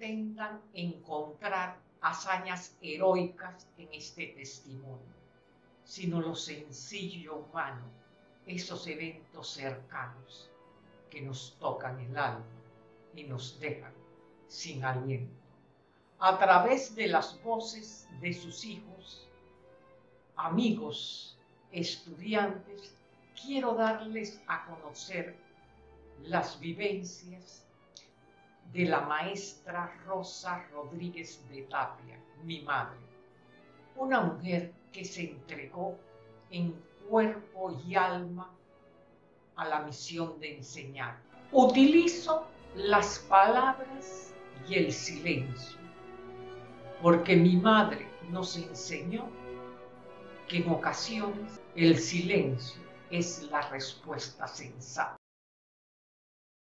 pretendan encontrar hazañas heroicas en este testimonio, sino lo sencillo humano, esos eventos cercanos que nos tocan el alma y nos dejan sin aliento. A través de las voces de sus hijos, amigos, estudiantes, quiero darles a conocer las vivencias de la maestra Rosa Rodríguez de Tapia, mi madre, una mujer que se entregó en cuerpo y alma a la misión de enseñar. Utilizo las palabras y el silencio, porque mi madre nos enseñó que en ocasiones el silencio es la respuesta sensata.